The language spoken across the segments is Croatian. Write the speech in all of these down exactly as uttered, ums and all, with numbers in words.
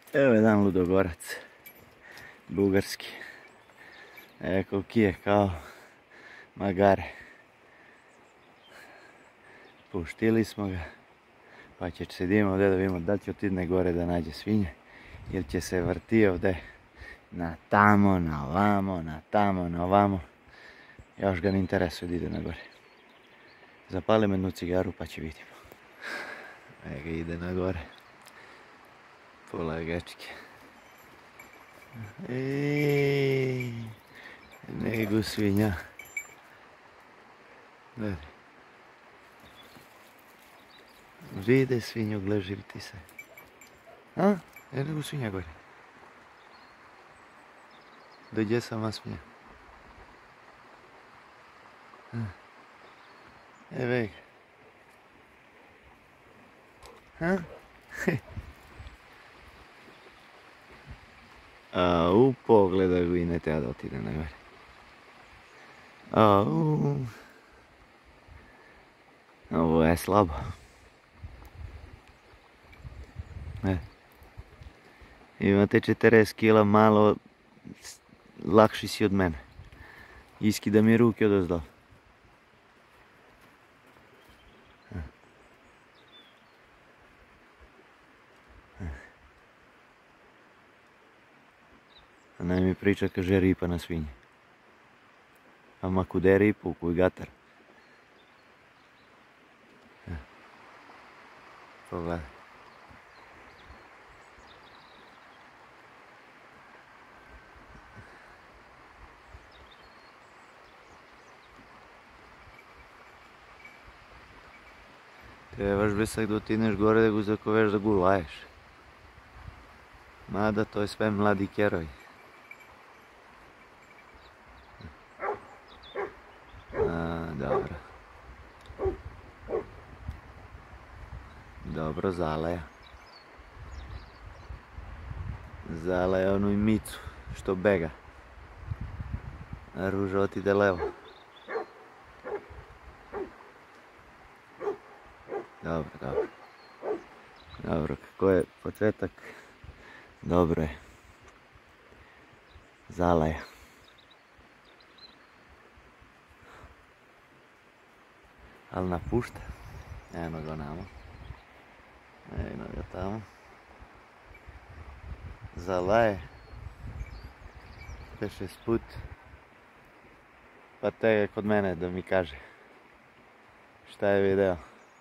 Evo jedan ludogorac, bugarski. Evo koliki je kao magare. Puštili smo ga, pa će se idemo ovdje da vidimo da li će otidne gore da nađe svinje, jer će se vrti ovdje na tamo, na ovamo, na tamo, na ovamo. Još ga ne interesuje da ide na gore. Zapalim jednu cigaru pa će vidimo. Evo ga ide na gore. Polagačke. Ej, nego svinja. Gledaj. Vide svinju, gleži ti se. A? E nego svinja gore. Dođe sama svinja. Evo ga. Ha? A u pogledaj go i ne treba da otide na gore. A u. Ovo je slabo. E. Imate četrdeset kila, malo lakši si od mene. Iskida mi ruke odozdal. A naj mi priča, kaže ripa na svinji. Ама kude ripu, kuj gatar. Pogledaj. Trebaš besak da otineš gore da go zakoveš da go laješ. Mada to je sve mladi keroj. A, dobro. Dobro, Zalaja. Zalaja onu i Micu, što bega. A Ruža otide levo. Dobro, dobro. Dobro, kako je početak? Dobro je. Zalaja. Ali napušta. Eno ga namo. Eno ga tamo. Zalaje. Peše sput. Pa te je kod mene da mi kaže šta je video.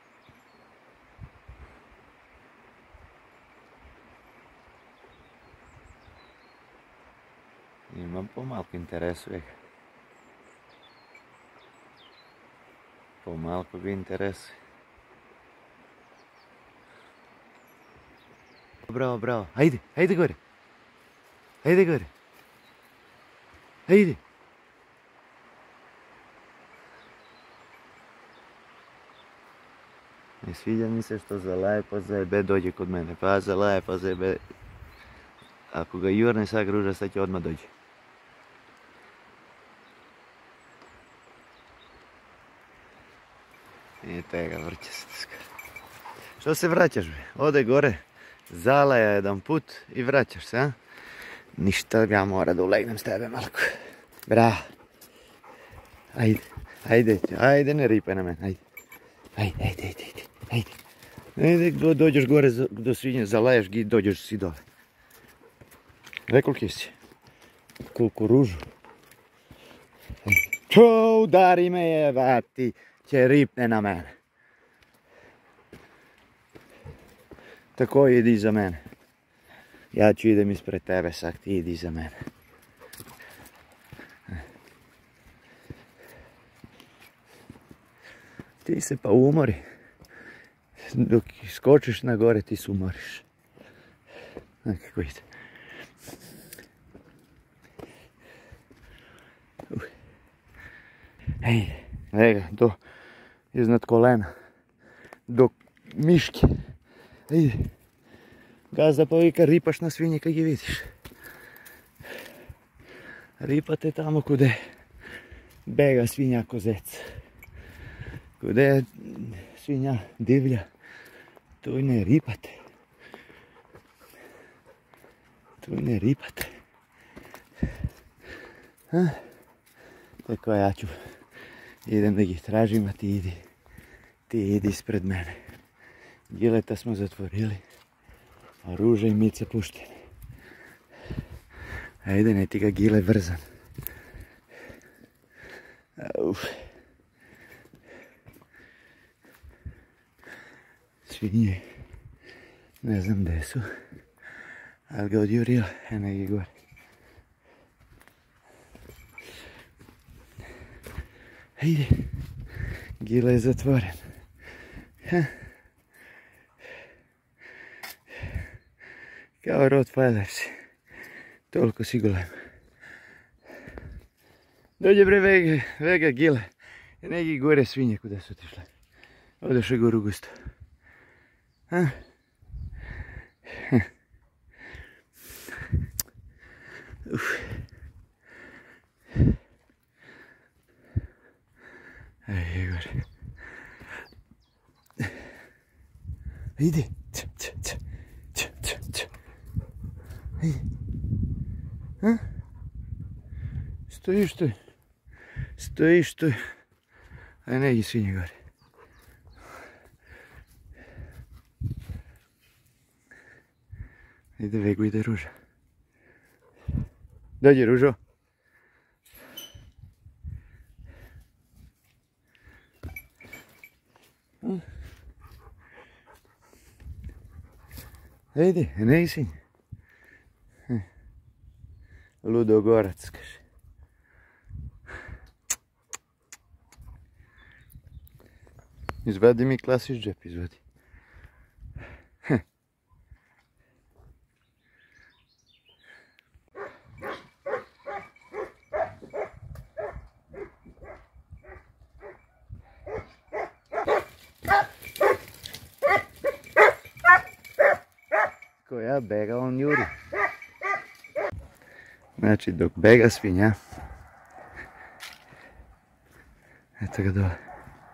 Imam pomalko interesuje ga. Pomalko ga interesuje. Bravo, bravo. Ajde, ajde gore. Ajde gore. Ajde. Ne sviđa mi se što Zalaje pa zajebe dođe kod mene. Pa Zalaje pa zajebe. Ako ga jurne sad Ruža, sad će odmah dođe. I tega, vrće se skoro. Što se vraćaš be? Ode gore, Zalaja jedan put i vraćaš se, a? Ništa, ja mora da ulegnem s tebe malko. Bravo. Ajde, ajde, ajde, ne ripaj na mene, ajde. Ajde, ajde, ajde, ajde. Ajde, do, dođeš gore do svinje, zalaješ gi, dođeš si dole. Gledaj koliki si. Kukuružu. To udari me jebati. Će ripne na mene. Tako idi iza mene. Ja ću idem ispred tebe, sak ti idi iza mene. Ti se pa umori. Dok skočiš na gore ti se umoriš. Kako ide. Ej, ej ga, do iznad kolena. Do miške. Ej. Gazda pa vika, ripaš na svinje kad je vidiš. Ripate tamo kude bega svinja ko zec. Kude je svinja divlja, tu ne ripate. Tu ne ripate. Ha? Tako ja ću. Idem da ih tražim, a ti idi. Ti idi ispred mene. Gileta smo zatvorili. A Ruža i Mica puštene. Ajde, ne ti ga Gile vrzan. Uf. Svinje. Ne znam gdje su. Ali ga odjurio, eno ih gore. Ajde. Gile je zatvoren. Ha. Kao Rottweiler si. Toliko si golem. Dođe bre Vega, Vega Gile. Neki gore svinje kuda su otišle. Odošle goru gusto. Ha? Ha. Uf. Ej, gore. Idi. Č, č, č. Č, č, č. Ej. Ha? Stojiš tu. Stojiš tu. Aj neki svinje gore. Ide Vegu, ide Ruža. Dođi Ružo. Ejde, ne svinje. Ludogorac, kaže. Izvadi mi klasiš džep, izvadi. Ko ja bega, on juri. Znači dok bega svinja, eto ga dole.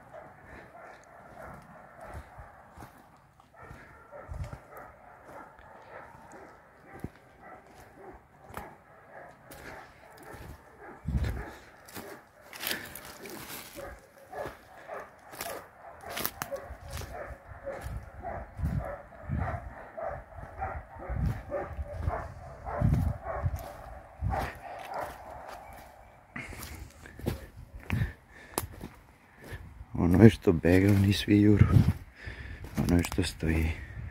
Ono je što bega, oni svi juru. Ono je što stoji.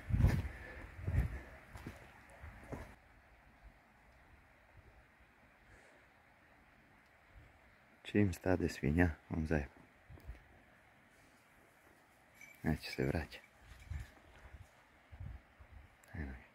Čim stade svinja, on zajeba. Neće se vraća. Eno je.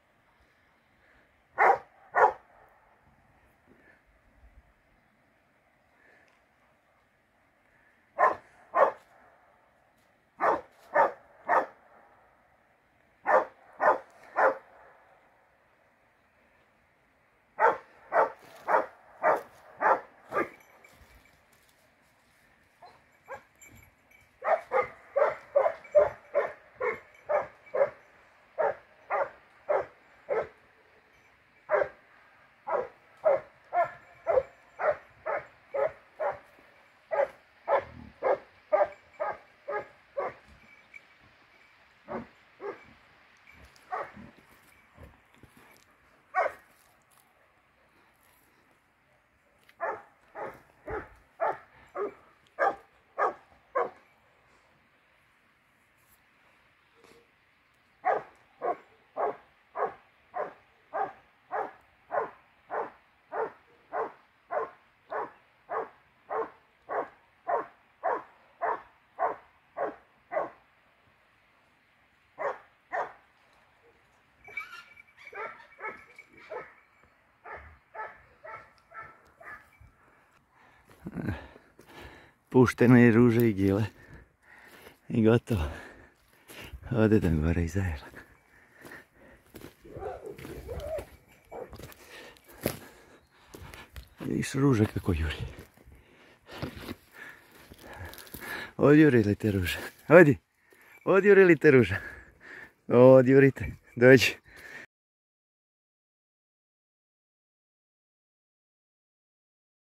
Puštene je Ruže i Gile. I gotovo. Odedem gore iza jela. Vidiš Ruže kako juri. Odjuri li te Ruža? Odi. Odjuri li te Ruža? Odjurite. Dođi.